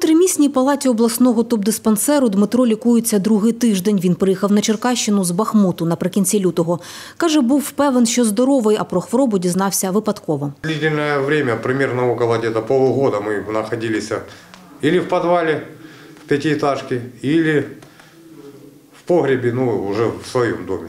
тримісній палаті обласного тубдиспансеру Дмитро лікується другий тиждень. Він приїхав на Черкащину з Бахмуту наприкінці лютого. Каже, був впевнений, що здоровий, а про хворобу дізнався випадково. Длительное время, примерно около где-то полугода, мы находились или в подвале в пятиэтажке, или в погребе, уже в своем доме.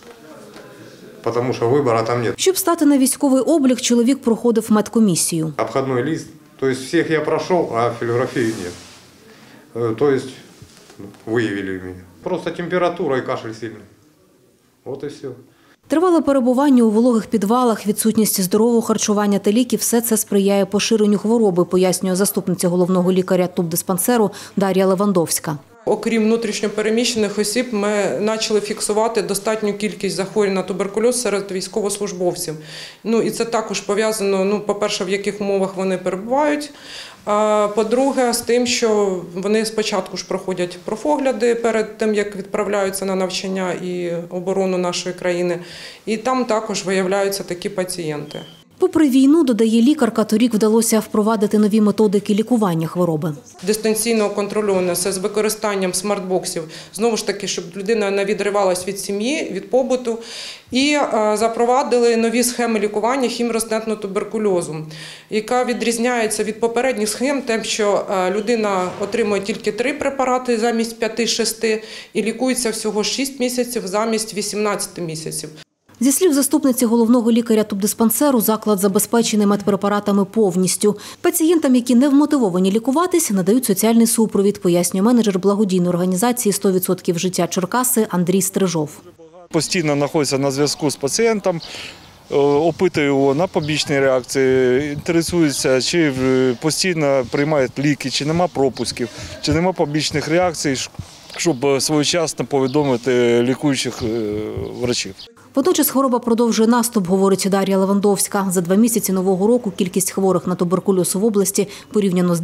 Потому что выбора там нет. Щоб стати на військовий облік, чоловік проходив медкомісію. Обходной лист, то есть всех я прошел, а филиграфию нет. То есть выявили меня. Просто температура и кашель сильный. Вот и все. Тривале перебування у вологих підвалах, відсутність здорового харчування та ліків – все це сприяє поширенню хвороби, пояснює заступниця головного лікаря тубдиспансеру Дар'я Левандовська. Окрім внутрішньопереміщених осіб, ми почали фіксувати достатню кількість захворювань на туберкульоз серед військовослужбовців. І це також пов'язано, по-перше, в яких умовах вони перебувають, а по-друге, з тим, що вони спочатку ж проходять профогляди перед тим, як відправляються на навчання і оборону нашої країни, і там також виявляються такі пацієнти. Попри війну, додає лікарка, торік вдалося впровадити нові методики лікування хвороби. Дистанційного контролю з використанням смарт-боксів, знову ж таки, щоб людина не відривалась від сім'ї, від побуту. І запровадили нові схеми лікування хімрезистентного туберкульозу, яка відрізняється від попередніх схем тим, що людина отримує тільки 3 препарати замість 5-6 і лікується всього 6 місяців замість 18 місяців. Зі слів заступниці головного лікаря тубдиспансеру, заклад забезпечений медпрепаратами повністю. Пацієнтам, які не вмотивовані лікуватися, надають соціальний супровід, пояснює менеджер благодійної організації «100% життя Черкаси» Андрій Стрижов. Постійно знаходиться на зв'язку з пацієнтом, опитує його на побічні реакції, інтересується, чи постійно приймають ліки, чи нема пропусків, чи нема побічних реакцій, щоб своєчасно повідомити лікуючих врачів. Водночас хвороба продовжує наступ, говорить Дар'я Левандовська. За 2 місяці нового року кількість хворих на туберкульоз в області порівняно з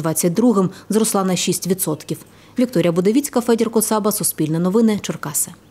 2022-м зросла на 6%. Вікторія Будовіцька, Федір Коцаба, Суспільне новини, Черкаси.